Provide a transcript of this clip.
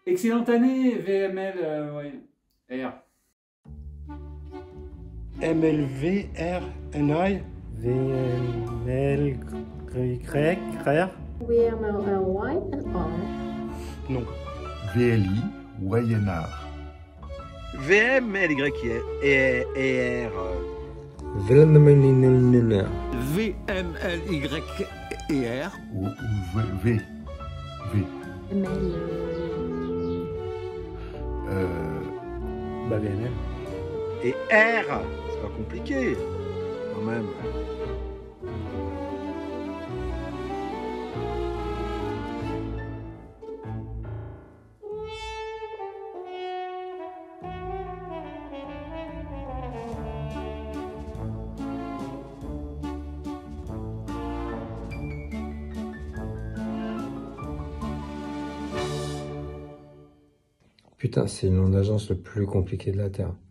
Excellente année, VML, R. MLVRNI. VML R. VMLY and R. Non. VLI, YNR. VMLY et R. VMLY et R. Ou V. ML. VML. Et R. C'est pas compliqué, quand même. Putain, c'est le nom d'agence le plus compliqué de la Terre.